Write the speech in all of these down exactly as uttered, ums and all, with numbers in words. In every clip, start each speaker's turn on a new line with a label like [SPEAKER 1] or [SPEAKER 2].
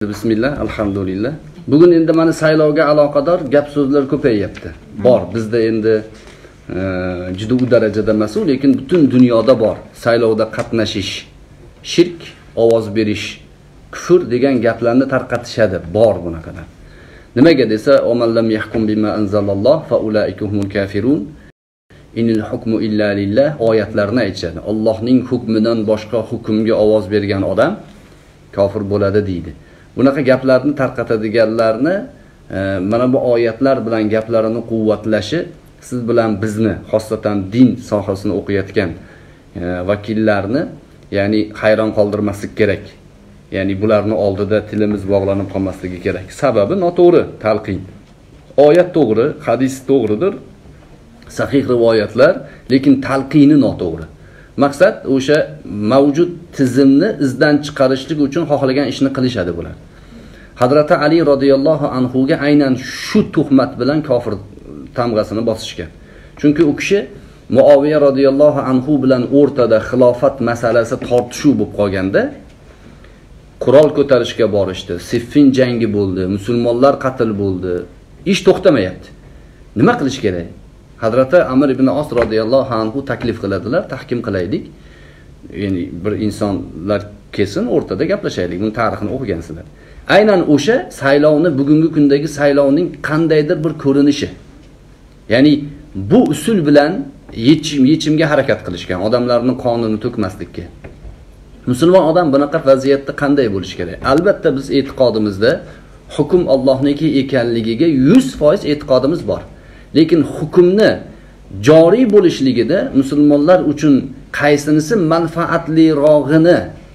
[SPEAKER 1] Bismillah, alhamdulillah. Bugun endi mana saylovga aloqador gap so'zlar ko'payyapti. Bor, bizda endi juda u darajada emas, lekin butun dunyoda bor. Saylovda qatnashish, shirk, ovoz berish, kufr degan gaplarni tarqatishadi. Bor bunaqalar. Nimaga desa, "Omallam yahkum bima anzalalloh fa ulaika humul kafirun. Inil hukmu illa lillah" oyatlarini aytishadi. Allohning hukmidan boshqa hukmga ovoz bergan odam kofir bo'ladi deydi. Bunaqa gaplarni tarqatadiganlarni mana bu oyatlar bilan gaplarini quvvatlashi siz bilan bizni, xossatan din sohasini o'qiyotgan vakillarni, ya'ni hayron qoldirmaslik kerak. Ya'ni bularning oldida tilimiz bog'lanib qolmasligi kerak. Sababi noto'g'ri talqin. Oyat to'g'ri, hadis to'g'ridir, sahih rivoyatlar, lekin talqini noto'g'ri. Maqsad o'sha mavjud tizimni izdan chiqarishlik uchun xohlagan ishni qilishadi bular. Hazrati Ali radhiyallohu anhu ga aynan shu tuhmat bilan kofir tamg'asini bosishgan. Chunki u kishi Muaviya radhiyallohu anhu bilan o'rtada xilofat masalasi tortishuv bo'lib qolganda qurol ko'tarishga borishdi. Siffin jangi bo'ldi, musulmonlar qatl bo'ldi. Ish to'xtamayapti. Nima qilish kerak? Hazrati Amr ibn As radhiyallohu anhu taklif qiladilar, tahkim qilaylik. Ya'ni bir insonlar kelsin, o'rtada gaplashaylik. Buni tarixini o'qigansizlar. Aynan o'sha saylovni, bugungi kundagi saylovning qandaydir bir ko'rinishi. Ya'ni bu usul bilan yechim yechimga harakat qilishgan, odamlarning qonini to'kmaslikka. Musulmon odam bunaqa vaziyatda qanday bo'lish kerak? Albatta biz e'tiqodimizda hukm Allohniki ekanligiga yuz foiz e'tiqodimiz bor. Lekin hukmni joriy bo'lishligida musulmonlar uchun qaysinisi manfaatliroqini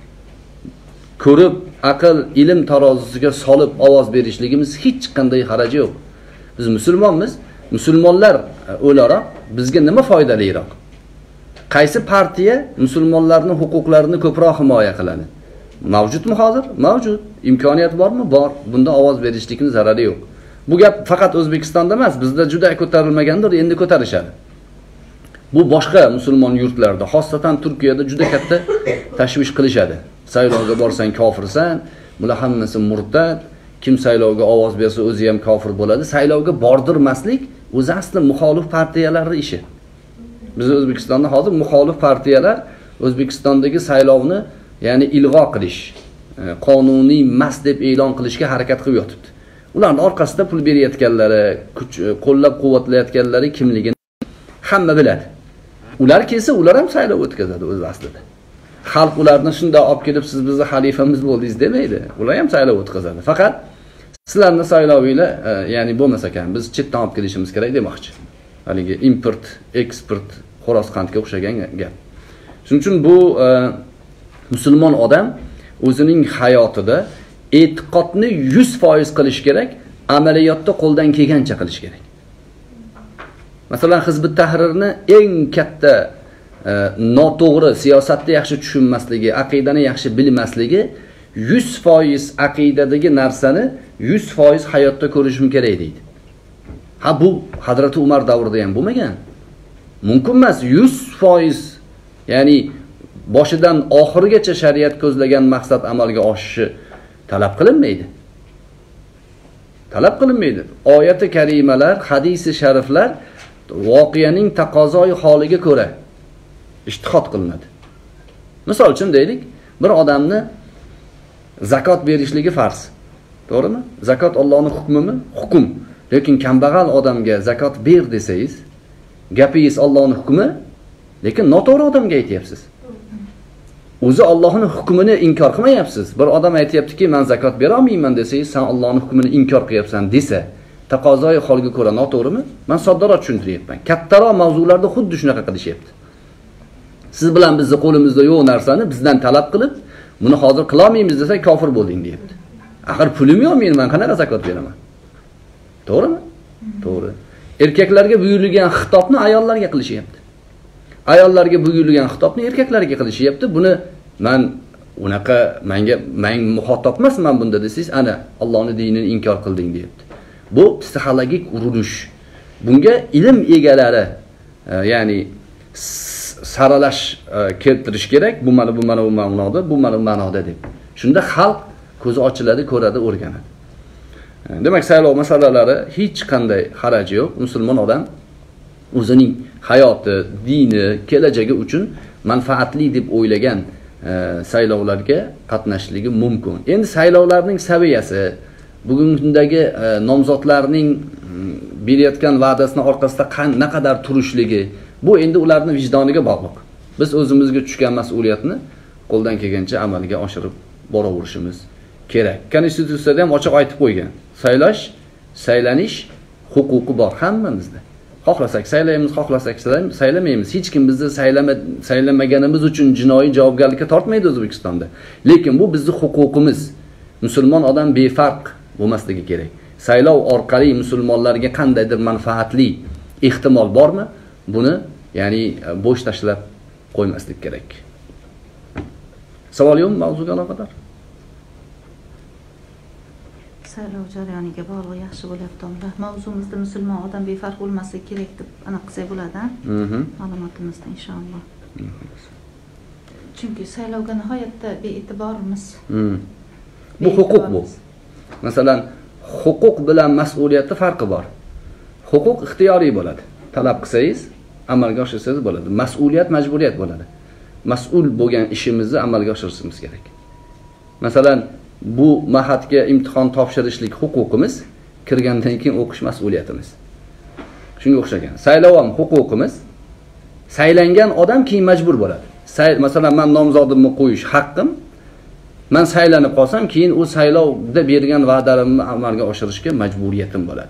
[SPEAKER 1] ko'rib, aql, ilm tarozisiga solib ovoz berishligimiz hech qanday haraji yo'q. Biz musulmonmiz, musulmonlar o'laroq bizga nima foydaliroq? Qaysi partiya musulmonlarning huquqlarini ko'proq himoya qiladi? Mavjudmi hozir? Mavjud. Imkoniyat bormi? Bor. Bunda ovoz berishlikning zarari yo'q. Bu gap faqat O'zbekistonda emas, bizda juda ko'tarilmagandir, endi ko'tarishadi. Bu boshqa musulmon yurtlarda, xossatan Turkiyada juda katta tashvish qilishadi. Saylovga borsang kofirsan, bular hammasi murtad, kim saylovga ovoz bersa o'zi ham kofir bo'ladi. Saylovga bordirmaslik o'zi asli muxolif partiyalarning ishi. Biz O'zbekistonda hozir muxolif partiyalar O'zbekistondagi saylovni, ya'ni ilg'o qilish, qonuniy emas deb e'lon qilishga harakat qilib yotibdi. Ularning orqasida pul berayotganlari, kuch qo'llab-quvvatlayotganlari kimligini hamma biladi. Ular kelsa, ular ham saylov o'tkazadi o'z aslida. Xalq ularni shunda olib kelib, siz bizni xalifamiz bo'ldingiz demaydi. Ular ham saylov o'tkazadi. Faqat sizlarning saylovinglar, ya'ni bo'lmasa ekan, biz chetdan olib kelishimiz kerak demoqchi. Haligi import, eksport, xo'rozqandga o'xshagan gap. Shuning uchun bu musulmon odam o'zining hayotida e'tiqodni yuz foiz qilish kerak, amaliyotda qo'ldan kelgancha qilish kerak. Masalan, Hizb-ut Tahrirni eng katta e, noto'g'ri, siyosatni yaxshi tushunmasligi, aqidani yaxshi bilmasligi, yuz foiz aqidadagi narsani yuz foiz hayotda ko'rishim kerak deydi. Ha, bu Hazrati Umar davrida ham bo'lmagan. Mumkin emas yuz foiz, ya'ni boshidan oxirigacha shariat ko'zlagan maqsad amalga oshishi talab qilinmaydi. Talab qilinmaydi. Oyati karimalar, hadisi shariflar voqiyaning taqozoyi holiga ko'ra ijtihod qilinadi. Misol uchun deylik, bir odamni zakot berishligi farz. To'g'rimi? Zakot Allohning hukmimi? Hukm. Lekin kambag'al odamga zakot ber desangiz, gapingiz Allohning hukmi, lekin noto'g'ri odamga aytyapsiz. O'zi Allohning hukmini inkor qilmayapsiz. Bir odam aytayaptiki, men zakot bera olmayman desangiz, sen Allohning hukmini inkor qilyapsan desa, taqozoyi holga ko'ra noto'g'rimi? Men soddaroq tushuntiryapman. Kattaroq mavzularda xuddi shunaqa qilishyapti. Siz bilan bizni qo'limizda yo'q narsani bizdan talab qilib, buni hozir qila olmaymiz desa kofir bo'lding deyapti. Axir pulim yo'q men, men qanaqa zakot beraman? To'g'rimi? To'g'ri. Erkaklarga buyurilgan xitobni ayollarga qilishyapti. Ayollarga buyurilgan xitobni erkaklarga qilishyapti. Buni men unaqa menga men muxotob emasman bunda desangiz, ana Allohning dinini inkor qilding deyapti. Bu psixologik urinish. Bunga ilm egalari, ya'ni saralash keltirish kerak. Bu mana bu mana bu ma'noda, bu mana bu ma'noda deb. Shunda xalq ko'zi ochiladi, ko'radi, o'rganadi. Demak, saylov masalalari hech qanday haraji yo'q. Musulmon odam o'zining hayoti, dini, kelajagi uchun manfaatli deb o'ylagan e, saylovlarga qatnashishligi mumkin. Endi saylovlarning saviyasi, bugungi kundagi e, nomzodlarning berayotgan va'dasini orqasida qanday qadar turishligi, bu endi ularning vijdoniga bog'liq. Biz o'zimizga tushgan mas'uliyatni qo'ldan kelgancha amalga oshirib boraverishimiz kerak. Konstitutsiyada ham ochiq aytib qo'ygan. Saylash, saylanish huquqi bor hammamizda. Xohlasak saylaymiz, xohlasak saylamaymiz. Hech kim bizni saylama saylamaganimiz uchun jinoiy javobgarlikka tortmaydi O'zbekistonda. Lekin bu bizning huquqimiz. Musulmon odam befarq bo'lmasligi kerak. Saylov orqali musulmonlarga qandaydir manfaatli ehtimol bormi? Buni, ya'ni bo'sh tashlab qo'ymaslik kerak. Savol yo'qmi mavzuga aloqador?
[SPEAKER 2] Saylov jarayoniga bog'liq yaxshi bo'lyapti. Mavzumizda musulmon odam befarq bo'lmasligi kerak deb aniq qilsak bo'ladi,
[SPEAKER 1] Mhm.
[SPEAKER 2] ma'lumotimizda inshaalloh. Chunki saylovga nihoyatda bee'tibormiz.
[SPEAKER 1] Hmm. Bu huquq bu. Masalan, huquq bilan mas'uliyatni farqi bor. Huquq ixtiyoriy bo'ladi. Talab qilsangiz, amalga oshirsangiz bo'ladi. Mas'uliyat majburiyat bo'ladi. Mas'ul bo'lgan ishimizni amalga oshirishimiz kerak. Masalan, bu mahatga imtihon topshirishlik huquqimiz, kirgandan keyin o'qish mas'uliyatimiz. Shunga o'xshagan. Saylov ham huquqimiz. Saylangan odam keyin majbur bo'ladi. Say, masalan, men nomzodimni qo'yish haqqim. Men saylanib qolsam, keyin u saylovda bergan va'dalarimni amalga oshirishga majburiyatim bo'ladi.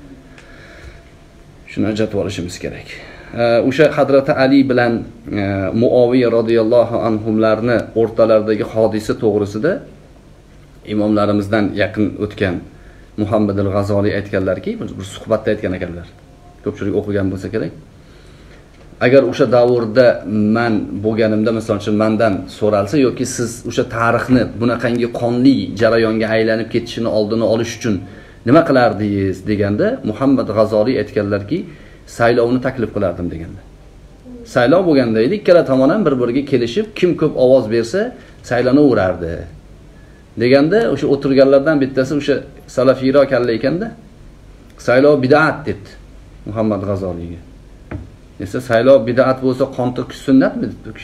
[SPEAKER 1] Shuni ajratib olishimiz kerak. O'sha Hazrati Ali bilan Muaviya radhiyallohu anhumlarni o'rtalaridagi hodisa to'g'risida imomlarimizdan yaqin o'tgan Muhammad al-G'azoliy aytganlarki, bir suhbatda aytgan ekanlar. Ko'pchilik o'qigan bo'lsa kerak. Agar o'sha davrda men bo'lganimda, masalan, mendan so'ralsa yoki siz o'sha tarixni bunaqangi qonli jarayonga aylanib ketishini oldini olish uchun nima qilardingiz deganda, Muhammad G'azoliy aytganlarki, saylovni taklif qilardim deganda. Saylov bo'lganda edi, ikkala tomon ham bir-biriga kelishib, kim ko'p ovoz bersa, saylanaverardi. Deganda, o'sha o'tirganlardan bittasi o'sha salafiyroq kalla ekanda, saylov bid'at debdi Muhammad G'azoliyga. Esa saylov bid'at bo'lsa, qon to'kish sunnatmi deb to'kish.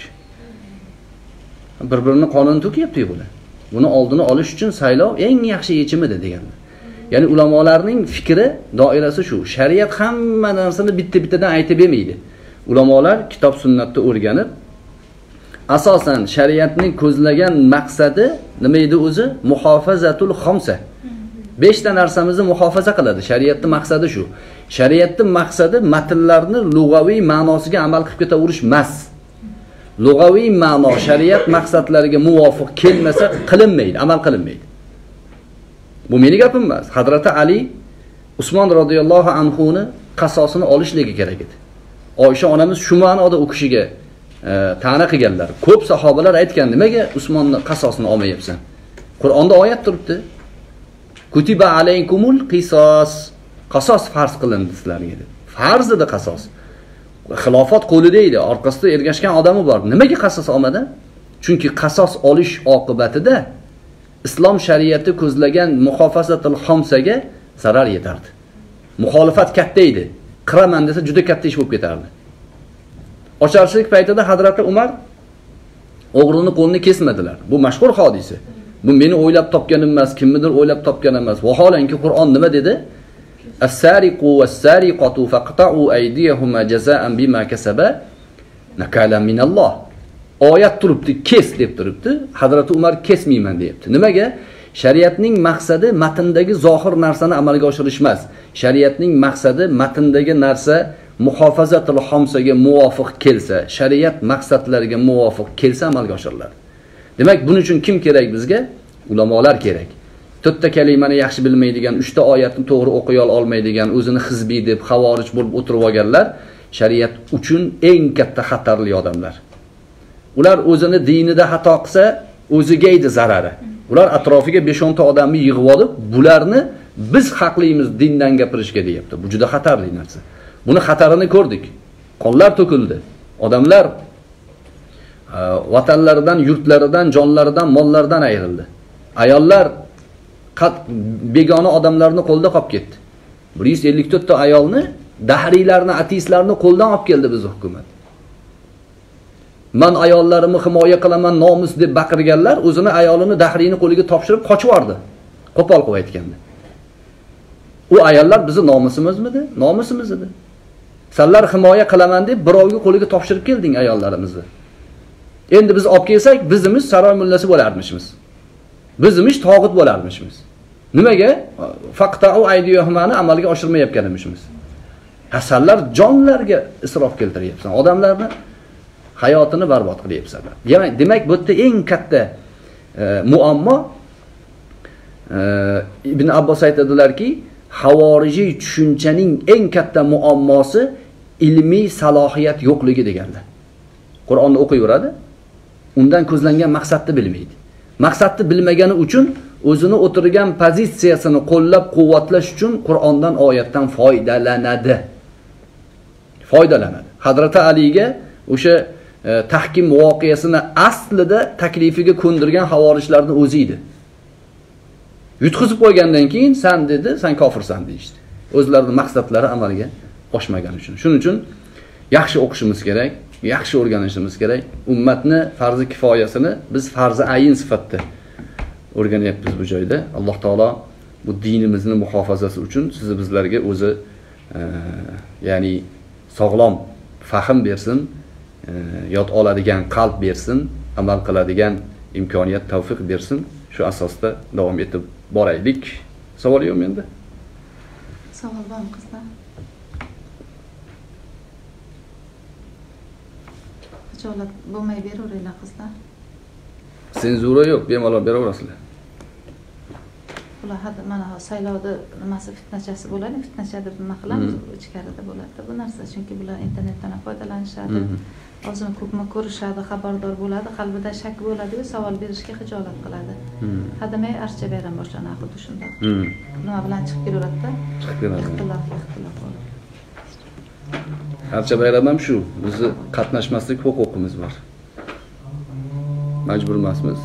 [SPEAKER 1] Bir-birini qonini to'kyapti bular. Buni oldini olish uchun saylov eng yaxshi yechimidir deganlar. Ya'ni ulamolarning fikri doirasi shu. Shariat hamma narsani bitta-bittadan aytib bermaydi. Ulamolar kitob sunnatni o'rganib, asosan shariatning ko'zlagan maqsadi nima edi o'zi? Muhofazatul xamsa. besh ta narsamizni muhofaza qiladi. Shariatning maqsadi shu. Shariatning maqsadi matnlarni lug'aviy ma'nosiga amal qilib ketaverish emas. Lug'aviy ma'no shariat maqsadlariga muvofiq kelmasa qilinmaydi, amal qilinmaydi. Bu meni gapim emas. Hazrati Ali Usmon radhiyallohu anhuni qasosini olishligi kerak edi. Oysha onamiz shu ma'noda u kishiga e, ta'na qilganlar. Ko'p sahobalar aytgan, nimaga Usmonni qasosini olmayapsan? Qur'onda oyat turibdi. Kutiba alaykumul qisos. Qasos farz qilindi sizlarga dedi. Farz edi qasos. Xilofat qo'lida edi, orqasida ergashgan odami bor. Nimaga qasos olmadi? Chunki qasos olish oqibatida islom shariati ko'zlagan muhofazatul xomsaga zarar yetardi. Muxolifat katta edi. Qiraman desa juda katta ish bo'lib ketardi. Ocharchilik paytida Hazrati Umar o'g'rini qo'lini kesmadilar. Bu mashhur hodisa. Bu meni o'ylab topganim emas, kimnidir o'ylab topganim emas. Vaholanki Qur'on nima dedi? As-sariqu was-sariqatu faqta'u aydiyahuma jazaa'an bima kasaba nakalan minalloh. Oyat turibdi, kes deb turibdi. Hazrati Umar kesmayman deyapti. Nimaga? Shariatning maqsadi matndagi zohir narsani amalga oshirish emas. Shariatning maqsadi matndagi narsa muhofazatul xomsaga muvofiq kelsa, shariat maqsadlariga muvofiq kelsa amalga oshiriladi. Demak, buning uchun kim kerak bizga? Ulamolar kerak. To'rtta kalimani yaxshi bilmaydigan, uchta oyatni to'g'ri o'qiy olmaydigan, o'zini hizbiy deb xavorij bo'lib o'tirib olganlar shariat uchun eng katta xatarli odamlar. Ular o'zini dinida xato qilsa, o'ziga edi zarari. Ular atrofiga besh o'n ta odamni yig'ib olib, bularni biz haqlimiz dindan gapirishga deyapti. Bu juda xatarli narsa. Buni xatarini ko'rdik. Qonlar to'kildi. Odamlar vatanlaridan, yurtlaridan, jonlaridan, mollaridan ayrildi. Ayollar begona odamlarning qo'lida qolib ketdi. bir yuz ellik to'rt ta ayolni, dahriylarni, ateistlarni qo'ldan olib keldi biz hukumat. Men ayollarimni himoya qilaman, nomus deb baqirganlar o'zini ayolini dahriyni qo'liga topshirib qochib yordi. Qo'pol qilib aytganda. U ayollar bizni nomusimizmidi? Nomusimiz edi. Senlar himoya qilaman deb birovga qo'liga topshirib kelding ayollarimizni. Endi biz olib kelsak, bizimiz saroy mullasi bo'larmishmiz. Bizimiz tog'ut bo'larmishmiz. Nimaga? Faqta'u aydiyahumani amalga oshirmayotganimizmiz. Hasanlar jonlarga isrof keltiryapsan. Odamlarni hayotini barbod qilyapsanlar. Demak, demak bu yerda eng katta e, muammo e, Ibn Abbos aytadilarki, havorijiy tushunchaning eng katta muammosi ilmiy salohiyat yo'qligi deganlar. Qur'onni o'qiyveradi, undan ko'zlangan maqsadni bilmaydi. Maqsadni bilmagani uchun o'zini o'tirgan pozitsiyasini qo'llab-quvvatlash uchun Qur'ondan, oyatdan foydalanadi. Foydalanadi. Hazrati Aliga o'sha e, tahkim voqeasini aslida taklifiga ko'ndirgan havorijlarning o'zi edi. Yutqizib qo'ygandan keyin sen dedi, sen kofirsan deydi. O'zlarining maqsadlari amalga oshmagan uchun. Shuning uchun yaxshi o'qishimiz kerak, yaxshi o'rganishimiz kerak. Ummatni farzi kifoyasini biz farzi ayin sifatida o'rganyapmiz bu joyda. Alloh taolo bu dinimizni muhofazasi uchun sizni bizlarga o'zi e, ya'ni sog'lom fahm bersin, e, yod oladigan qalb bersin, amal qiladigan imkoniyat, tavfiq bersin. Shu asosda davom etib boraylik. Savol yo'qmi endi?
[SPEAKER 2] Savol bormi qizlar? Hijolat bo'lmay beraveringlar qizlar.
[SPEAKER 1] Senzura yo'q, bemalol beraverasizlar.
[SPEAKER 2] Bular hada mana saylovda nimasi fitnachasi bo'ladi, fitnacha deb nima qilamiz, ichkarida bo'ladi bu narsa, chunki bular internetdan foydalanishadi. O'zini ko'pmi ko'rishadi, xabardor bo'ladi, qalbida shak bo'ladi-yu, savol berishga xijolat qiladi. Hadamay archa bayram boshlanadi xuddi shunday. Nima bilan chiqib kelaveradi-da?
[SPEAKER 1] Chiqib keladi.
[SPEAKER 2] Ixtilof, ixtilof bo'ladi.
[SPEAKER 1] Archa bayram ham shu. Bizni qatnashmaslik huquqimiz bor. Majbur emasmiz.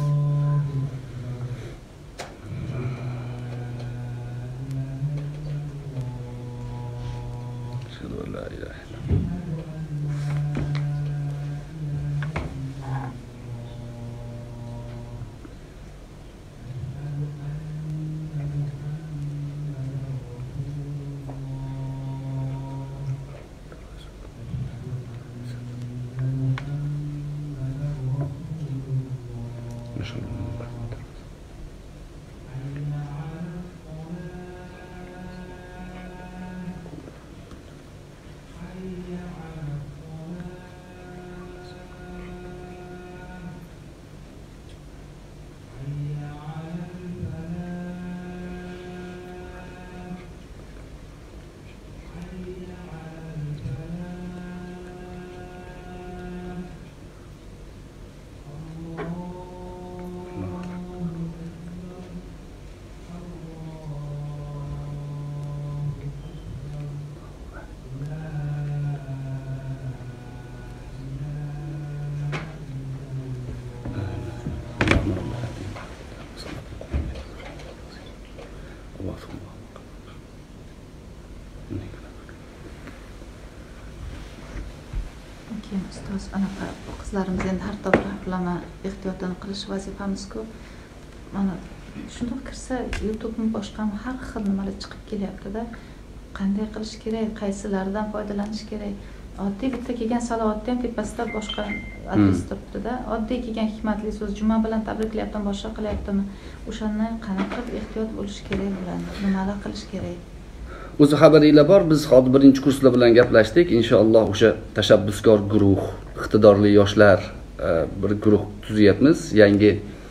[SPEAKER 2] Keyin ustoz anaqa qizlarimiz endi har tomonlama ehtiyotini qilish vazifamiz-ku. Mana shundoq kirsa YouTube'ni boshqami har xil nimalar chiqib kelyapti-da. Qanday qilish kerak, qaysilaridan foydalanish kerak? Oddiy bitta kelgan salovatda ham tepasida boshqa adres turibdi-da. Oddiy kelgan hikmatli so'z juma bilan tabriklayaptimi, boshqa qilyaptimi? O'shandan qanaqa ehtiyot bo'lish kerak bo'ladi? Nimalar qilish kerak?
[SPEAKER 1] O'zi xabaringlar bor, biz hozir birinchi kurslar bilan gaplashdik. Inshaalloh o'sha tashabbuskor guruh, iqtidorli yoshlar bir guruh tuzyapmiz, yangi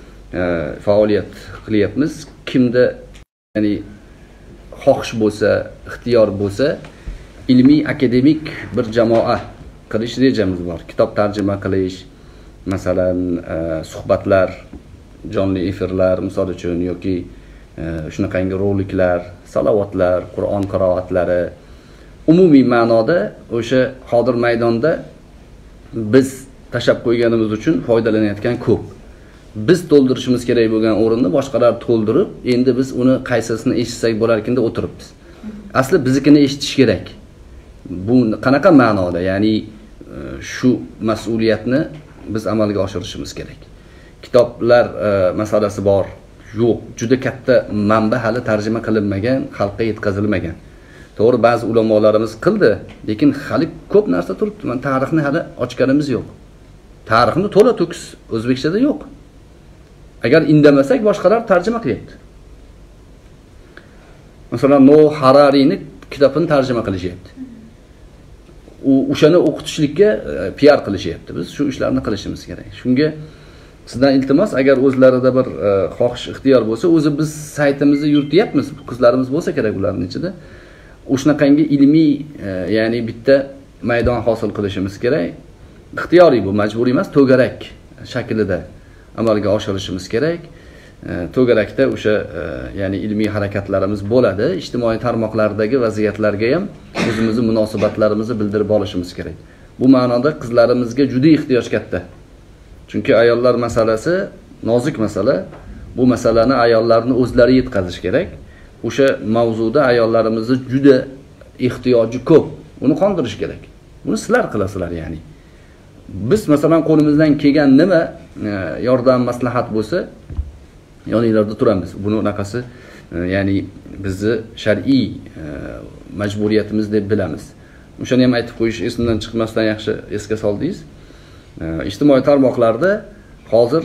[SPEAKER 1] faoliyat qilyapmiz. Kimda ya'ni xohish bo'lsa, ixtiyor bo'lsa, ilmiy akademik bir jamoa qilish rejamiz bor. Kitob tarjima qilish, masalan, suhbatlar, jonli efirlar misol uchun yoki shunaqangi roliklar, salovatlar, Qur'on qiroatlari, umumiy ma'noda o'sha hozir maydonda biz tashab qo'yganimiz uchun foydalanayotgan ko'p. biz to'ldirishimiz kerak bo'lgan o'rinni boshqalar to'ldirib, endi biz uni qaysisini eshitsak bo'larkan deb o'tiribmiz. Asli biznikini eshitish kerak. Bu qanaqa ma'noda? Ya'ni shu mas'uliyatni biz amalga oshirishimiz kerak. Kitoblar masalasi bor. Yo'q, juda katta manba hali tarjima qilinmagan, xalqqa yetkazilmagan. To'g'ri, ba'zi ulamolarimiz qildi, lekin hali ko'p narsa turibdi. Men tarixni hali ochganimiz yo'q. Tarixni to'la to'kis o'zbekchada yo'q. Agar indamasak boshqalar tarjima qilyapti. Masalan, No Hararining kitobini tarjima qilishyapti. U o'shani o'qitishlikka P R qilishyapti. Biz shu ishlarni qilishimiz kerak. Shunga sizdan iltimos, agar o'zlarida bir xohish ixtiyor bo'lsa, o'zi biz saytimizni yurityapmiz. Qizlarimiz bo'lsa kerak ularning ichida. O'shanaqangi ilmiy, ya'ni bitta maydon hosil qilishimiz kerak. Ixtiyoriy bu, majburiy emas, to'garak shaklida amalga oshirishimiz kerak. To'garakda o'sha ya'ni ilmiy harakatlarimiz bo'ladi. Ijtimoiy tarmoqlardagi vaziyatlarga ham o'zimizning munosabatlarimizni bildirib olishimiz kerak. Bu ma'noda qizlarimizga juda ehtiyoj katta. Chunki ayollar masalasi nozik masala. Bu masalani ayollarning o'zlari yetkazish kerak. O'sha mavzuda ayollarimizni juda ehtiyoji ko'p. Uni qondirish kerak. Buni sizlar qilasizlar ya'ni. Biz masalan qo'limizdan kelgan nima yordam maslahat bo'lsa, yoninglarda turamiz. Buni unaqasi ya'ni bizni shar'iy majburiyatimiz deb bilamiz. O'shani ham aytib qo'yish esimdan chiqmasdan yaxshi esga soldingiz. Ijtimoiy tarmoqlarda hozir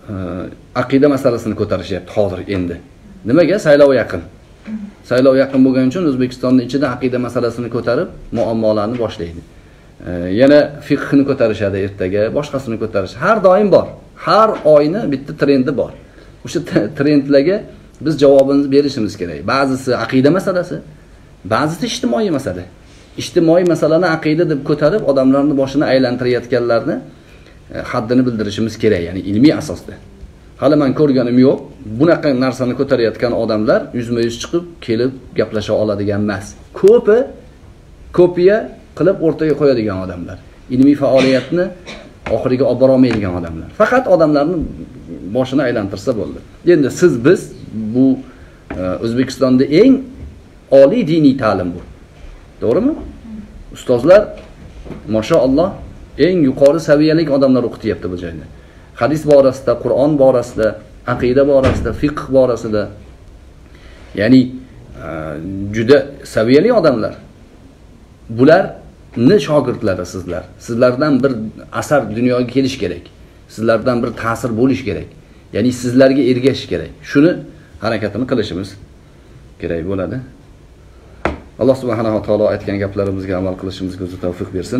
[SPEAKER 1] aqida masalasini ko'tarishyapti hozir endi. Nimaga? Saylov yaqin. Saylov yaqin bo'lgani uchun O'zbekistonning ichida aqida masalasini ko'tarib, muammolarni boshlaydi. Yana fiqhni ko'tarishadi ertaga, boshqasini ko'tarish. Har doim bor. Har oyni bitta trendi bor. O'sha trendlarga biz javobimizni berishimiz kerak. Ba'zisi aqida masalasi, ba'zisi ijtimoiy masala. Ijtimoiy masalani aqida deb ko'tarib, odamlarning boshini aylantirayotganlarni haddini bildirishimiz kerak, ya'ni ilmiy asosda. Hali men ko'rganim yo'q. Bunaqa narsani ko'tarayotgan odamlar yuzma-yuz chiqib, kelib gaplasha oladigan emas. Ko'pi kopiya qilib o'rtaga qo'yadigan odamlar. Ilmiy faoliyatni oxiriga olib bora olmaydigan odamlar. Faqat odamlarning boshini aylantirsa bo'ldi. Endi siz biz bu O'zbekistonda eng oliy diniy ta'lim bu. To'g'rimi? Ustozlar mashalloh eng yuqori saviyali odamlar o'qityapti bu joyda. Hadis borasida, Qur'on borasida, aqida borasida, fiqh borasida. Ya'ni juda saviyali odamlar. Bularni shogirdlari sizlar. Sizlardan bir asar dunyoga kelish kerak. Sizlardan bir ta'sir bo'lish kerak. Ya'ni sizlarga ergashish kerak. Shuni harakatini qilishimiz kerak bo'ladi. Alloh subhanahu va taolo aytgan gaplarimizga amal qilishimizga o'zi tavfiq bersin.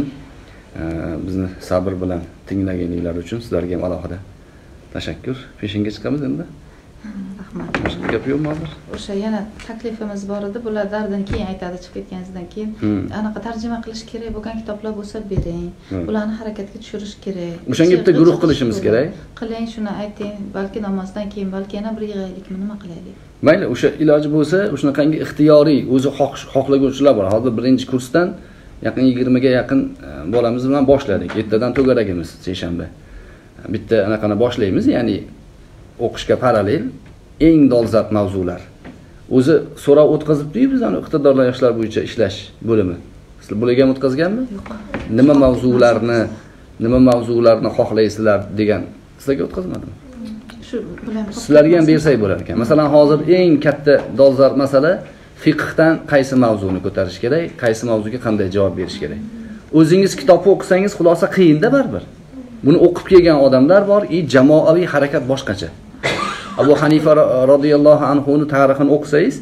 [SPEAKER 1] Bizni sabr bilan tinglaganinglar uchun sizlarga ham alohida tashakkur. Peshinga chiqamiz endi.
[SPEAKER 2] Rahmat.
[SPEAKER 1] Boshqa gap yo'qmi hozir?
[SPEAKER 2] O'sha yana taklifimiz bor edi. Bular dardini keyin aytadi, chiqib ketganingizdan keyin. Anaqa tarjima qilish kerak bo'lgan kitoblar bo'lsa bering. Ularni harakatga tushirish kerak.
[SPEAKER 1] O'shanga bitta guruh qilishimiz kerak.
[SPEAKER 2] Qiling, shuni ayting. Balki namozdan keyin, balki yana bir yig'aylikmi, nima qilaylik?
[SPEAKER 1] Mayli, o'sha iloji bo'lsa, shunaqangi ixtiyoriy, o'zi xohlaganchilar bor. Hozir birinchi kursdan yaqin yigirma ga yaqin bolamiz bilan boshladik. ertadan to'garagimiz seshanba. Bitta anaqani boshlaymiz, ya'ni o'qishga parallel eng dolzarb mavzular. O'zi so'rov o'tkazibdi-yu bizani iqtidorli yoshlar bo'yicha ishlash bo'limi. Sizlar bularga ham o'tkazganmi?
[SPEAKER 2] Yo'q.
[SPEAKER 1] Nima mavzularni, nima mavzularni xohlaysizlar degan sizlarga o'tkazmadimi?
[SPEAKER 2] Shu bilan
[SPEAKER 1] sizlarga ham bersak bo'lar ekan. Masalan, hozir eng katta dolzarb masala fiqhdan qaysi mavzuni ko'tarish kerak, qaysi mavzuga qanday javob berish kerak. O'zingiz kitobni o'qisangiz xulosa qiyinda baribir. Buni o'qib kelgan odamlar bor, i jamoaviy harakat boshqacha. Abu Hanifa radhiyallohu anhu ning tarixini o'qisangiz,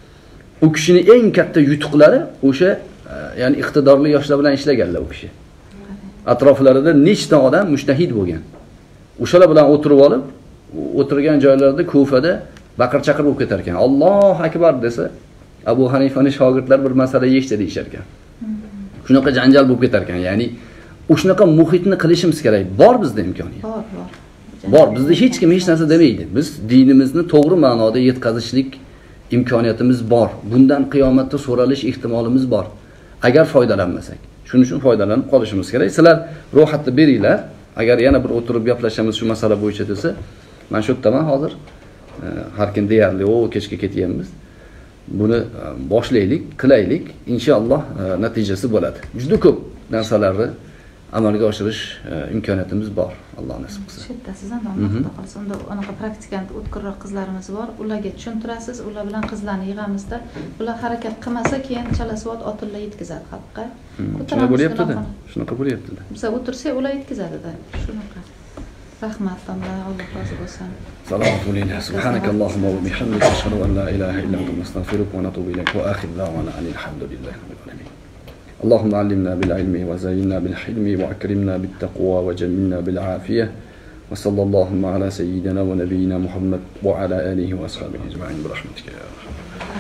[SPEAKER 1] u kishining eng katta yutuqlari o'sha, ya'ni iqtidorli yoshlar bilan ishlaganlar u kishi. Atroflarida nechta odam mujtahid bo'lgan. O'shalar bilan o'tirib olib, o'tirgan joylarida Kufada baqir-chaqir bo'lib ketar ekan. Alloh akbar desa, Abu Hanifaning shogirdlari bir masala yechdi deyshar ekan. Shunaqa janjal bo'lib ketar ekan. Ya'ni o'shunaqa muhitni qilishimiz kerak. Bor bizda imkoniyat.
[SPEAKER 2] Bor, bor.
[SPEAKER 1] Bor, bizda hech kim hech narsa demaydi. Biz dinimizni to'g'ri ma'noda yetkazishlik imkoniyatimiz bor. Bundan qiyomatda so'ralish ehtimolimiz bor. Agar foydalanmasak. Shuning uchun foydalanib qolishimiz kerak. Sizlar ro'yxatni beringlar. Agar yana bir o'tirib gaplashamiz shu masala bo'yicha desa, Men shu yerdaman hozir. Har kun deyarli o kechga ketyapmiz. Buni boshlaylik, qilaylik, inshaalloh natijasi bo'ladi. Juda ko'p narsalarni amalga oshirish imkoniyatimiz bor. Alloh nasib qilsa.
[SPEAKER 2] Shu yerda sizdan Alloh qolsa, unda anaqa praktikant o'tkirroq qizlarimiz bor. Ularga tushuntirasiz, ular bilan qizlarni yig'amizda, ular harakat qilmasa keyin chalasvot otilla yetkazadi xalqqa.
[SPEAKER 1] Shuna bo'lyapti-da. Shunaqa bo'lyapti-da.
[SPEAKER 2] Biz o'tirsak, ular yetkazadi-da. Shunaqa. Rahmat, Alloh rozi bo'lsin.
[SPEAKER 1] Salomat bo'ling. Subhanakallohumma va bihamdika ashhadu an la ilaha illa anta astaghfiruka va atubu ilayk va akhir da'wana alhamdulillahi rabbil alamin. اللهم علمنا بالعلم وزينا بالحلم وأكرمنا بالتقوى وجملنا بالعافية وصلى اللهم على سيدنا ونبينا محمد وعلى آله وأصحابه أجمعين برحمتك يا أرحم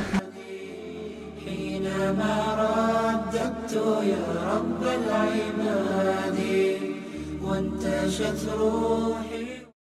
[SPEAKER 3] حينما رددت يا رب العباد وانتشت روحي